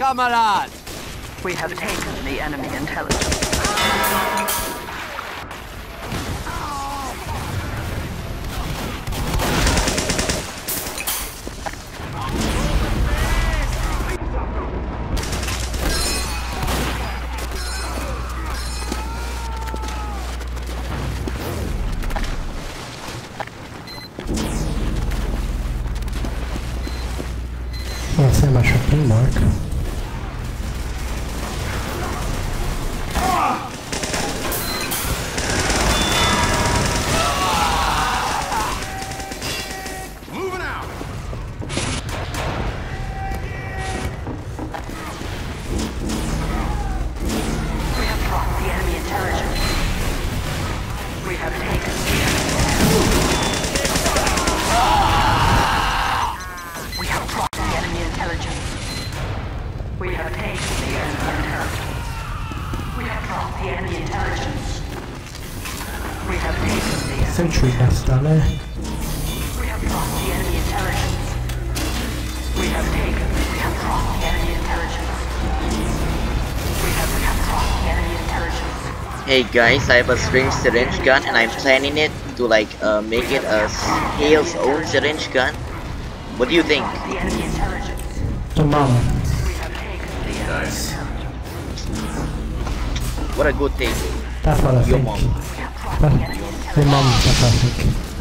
Kamerad! We have taken the enemy intelligence. Oh, c'est ma shopping mark. Moving out! We have dropped the enemy intelligence. We have taken the enemy. We have dropped the enemy intelligence. We have taken the enemy intelligence. We have dropped the enemy intelligence. We have taken the enemy. Sentry nastane. We have dropped the enemy intelligence. We have dropped the enemy intelligence. We have dropped the enemy intelligence. Hey guys, I have a syringe gun and I'm planning it to like make it a Hale's own syringe gun. What do you think? The enemy intelligence. To mom. We have taken the enemy. Nice. What a good thing. That's what I Your think. mom. Your mom, that's what I think.